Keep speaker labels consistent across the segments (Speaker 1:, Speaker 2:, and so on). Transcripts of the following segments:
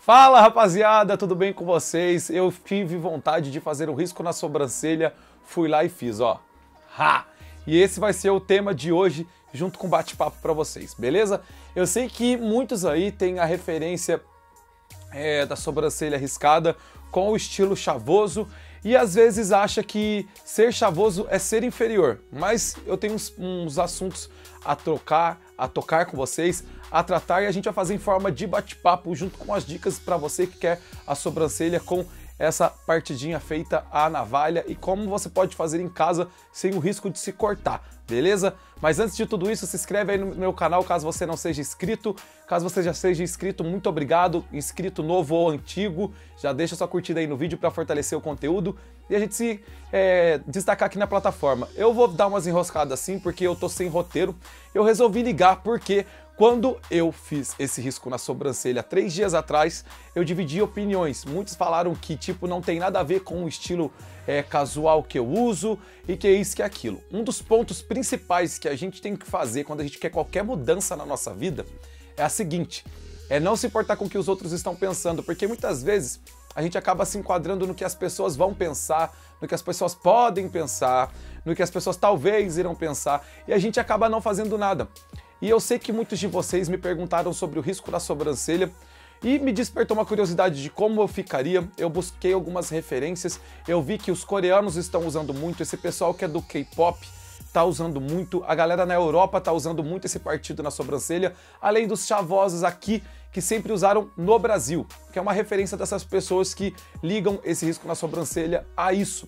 Speaker 1: Fala rapaziada, tudo bem com vocês? Eu tive vontade de fazer um risco na sobrancelha, fui lá e fiz, ó. Ha! E esse vai ser o tema de hoje, junto com bate-papo pra vocês, beleza? Eu sei que muitos aí têm a referência da sobrancelha riscada com o estilo chavoso e às vezes acha que ser chavoso é ser inferior, mas eu tenho uns assuntos a tocar com vocês, a tratar, e a gente vai fazer em forma de bate-papo junto com as dicas para você que quer a sobrancelha com essa partidinha feita à navalha e como você pode fazer em casa sem o risco de se cortar, beleza? Mas antes de tudo isso, se inscreve aí no meu canal caso você não seja inscrito. Caso você já seja inscrito, muito obrigado. Inscrito novo ou antigo, já deixa sua curtida aí no vídeo para fortalecer o conteúdo e a gente se destacar aqui na plataforma. Eu vou dar umas enroscadas assim porque eu tô sem roteiro. Eu resolvi ligar porque quando eu fiz esse risco na sobrancelha 3 dias atrás, eu dividi opiniões. Muitos falaram que tipo não tem nada a ver com o estilo casual que eu uso e que é isso que é aquilo. Um dos pontos principais que a gente tem que fazer quando a gente quer qualquer mudança na nossa vida é a seguinte: é não se importar com o que os outros estão pensando, porque muitas vezes a gente acaba se enquadrando no que as pessoas vão pensar, no que as pessoas podem pensar, no que as pessoas talvez irão pensar, e a gente acaba não fazendo nada. E eu sei que muitos de vocês me perguntaram sobre o risco da sobrancelha e me despertou uma curiosidade de como eu ficaria. Eu busquei algumas referências, eu vi que os coreanos estão usando muito, esse pessoal que é do K-pop tá usando muito, a galera na Europa tá usando muito esse partido na sobrancelha, além dos chavosos aqui que sempre usaram no Brasil, que é uma referência dessas pessoas que ligam esse risco na sobrancelha a isso.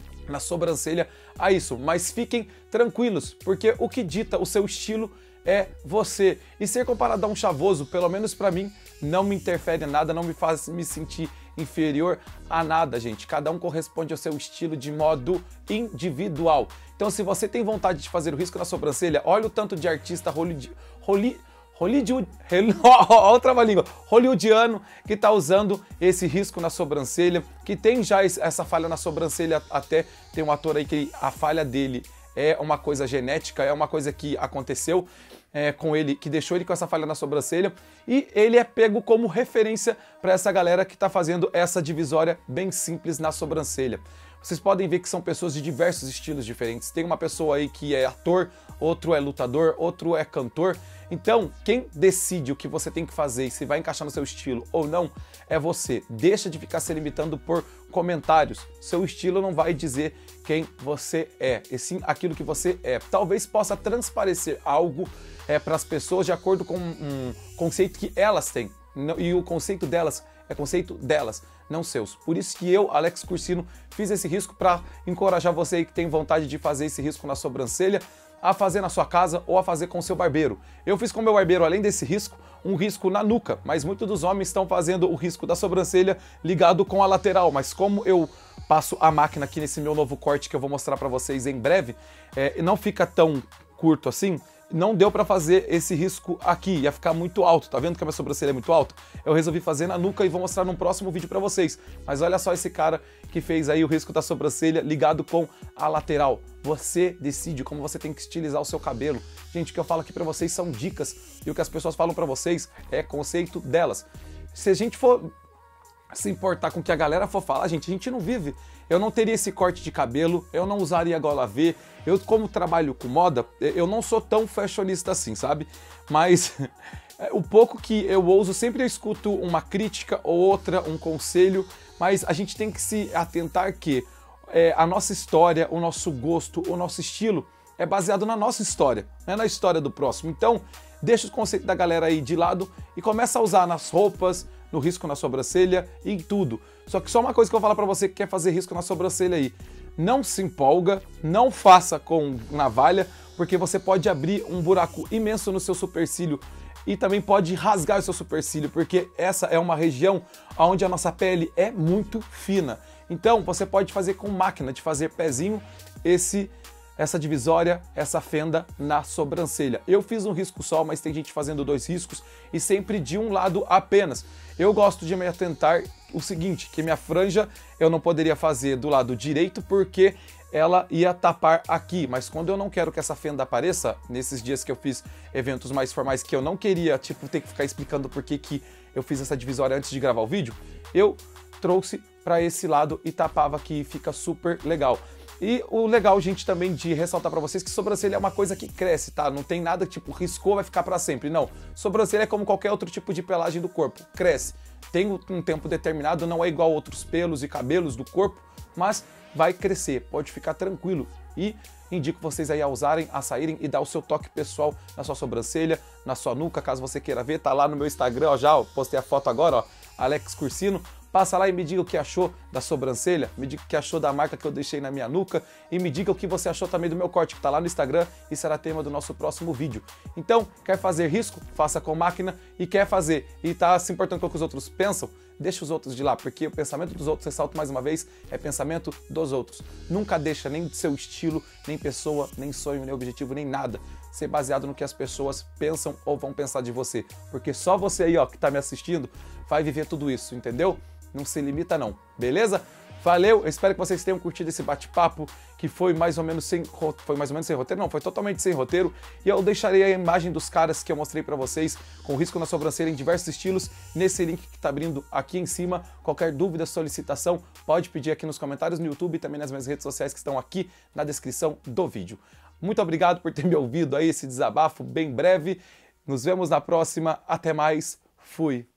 Speaker 1: Mas fiquem tranquilos, porque o que dita o seu estilo é você. E ser comparado a um chavoso, pelo menos pra mim, não me interfere em nada, não me faz me sentir inferior a nada, gente. Cada um corresponde ao seu estilo de modo individual. Então, se você tem vontade de fazer o risco na sobrancelha, olha o tanto de artista hollywoodiano que tá usando esse risco na sobrancelha, que tem já essa falha na sobrancelha. Até tem um ator aí que a falha dele é uma coisa genética, é uma coisa que aconteceu com ele, que deixou ele com essa falha na sobrancelha, e ele é pego como referência para essa galera que está fazendo essa divisória bem simples na sobrancelha. Vocês podem ver que são pessoas de diversos estilos diferentes. Tem uma pessoa aí que é ator, outro é lutador, outro é cantor. Então, quem decide o que você tem que fazer e se vai encaixar no seu estilo ou não é você. Deixa de ficar se limitando por comentários. Seu estilo não vai dizer quem você é, e sim aquilo que você é. Talvez possa transparecer algo para as pessoas de acordo com um conceito que elas têm. E o conceito delas é conceito delas, não seus. Por isso que eu, Alex Cursino, fiz esse risco para encorajar você aí que tem vontade de fazer esse risco na sobrancelha, a fazer na sua casa ou a fazer com seu barbeiro. Eu fiz com meu barbeiro, além desse risco, um risco na nuca, mas muitos dos homens estão fazendo o risco da sobrancelha ligado com a lateral, mas como eu passo a máquina aqui nesse meu novo corte que eu vou mostrar para vocês em breve, não fica tão curto assim, não deu pra fazer esse risco aqui, ia ficar muito alto, tá vendo que a minha sobrancelha é muito alta? Eu resolvi fazer na nuca e vou mostrar num próximo vídeo pra vocês. Mas olha só esse cara que fez aí o risco da sobrancelha ligado com a lateral. Você decide como você tem que estilizar o seu cabelo. Gente, o que eu falo aqui pra vocês são dicas, e o que as pessoas falam pra vocês é conceito delas. Se a gente for se importar com o que a galera for falar, gente, a gente não vive. Eu não teria esse corte de cabelo, eu não usaria gola V, eu como trabalho com moda, eu não sou tão fashionista assim, sabe? Mas o pouco que eu ouso, sempre eu escuto uma crítica ou outra, um conselho, mas a gente tem que se atentar que a nossa história, o nosso gosto, o nosso estilo é baseado na nossa história, não é na história do próximo. Então, deixa os conceitos da galera aí de lado e começa a usar nas roupas, no risco na sobrancelha e em tudo. Só que só uma coisa que eu vou falar pra você que quer fazer risco na sobrancelha aí: não se empolga, não faça com navalha, porque você pode abrir um buraco imenso no seu supercílio e também pode rasgar o seu supercílio, porque essa é uma região onde a nossa pele é muito fina. Então você pode fazer com máquina de fazer pezinho essa divisória, essa fenda na sobrancelha. Eu fiz um risco só, mas tem gente fazendo 2 riscos e sempre de um lado apenas. Eu gosto de me atentar o seguinte, que minha franja eu não poderia fazer do lado direito porque ela ia tapar aqui, mas quando eu não quero que essa fenda apareça, nesses dias que eu fiz eventos mais formais que eu não queria, tipo, ter que ficar explicando por que eu fiz essa divisória antes de gravar o vídeo, eu trouxe para esse lado e tapava aqui e fica super legal. E o legal, gente, também de ressaltar para vocês que sobrancelha é uma coisa que cresce, tá? Não tem nada tipo riscou, vai ficar para sempre, não. Sobrancelha é como qualquer outro tipo de pelagem do corpo, cresce. Tem um tempo determinado, não é igual a outros pelos e cabelos do corpo, mas vai crescer, pode ficar tranquilo. E indico vocês aí a usarem, a saírem e dar o seu toque pessoal na sua sobrancelha, na sua nuca, caso você queira ver, tá lá no meu Instagram, ó, já ó, postei a foto agora, ó, Alex Cursino. Passa lá e me diga o que achou da sobrancelha, me diga o que achou da marca que eu deixei na minha nuca e me diga o que você achou também do meu corte, que tá lá no Instagram e será tema do nosso próximo vídeo. Então, quer fazer risco? Faça com máquina e quer fazer e tá se importando com o que os outros pensam? Deixa os outros de lá, porque o pensamento dos outros, ressalto mais uma vez, é pensamento dos outros. Nunca deixa nem seu estilo, nem pessoa, nem sonho, nem objetivo, nem nada ser baseado no que as pessoas pensam ou vão pensar de você. Porque só você aí, ó, que tá me assistindo, vai viver tudo isso, entendeu? Não se limita não, beleza? Valeu, eu espero que vocês tenham curtido esse bate-papo, que foi mais ou menos sem roteiro, não, foi totalmente sem roteiro, e eu deixarei a imagem dos caras que eu mostrei pra vocês, com risco na sobrancelha em diversos estilos, nesse link que tá abrindo aqui em cima. Qualquer dúvida, solicitação, pode pedir aqui nos comentários no YouTube e também nas minhas redes sociais que estão aqui na descrição do vídeo. Muito obrigado por ter me ouvido aí, esse desabafo bem breve, nos vemos na próxima, até mais, fui!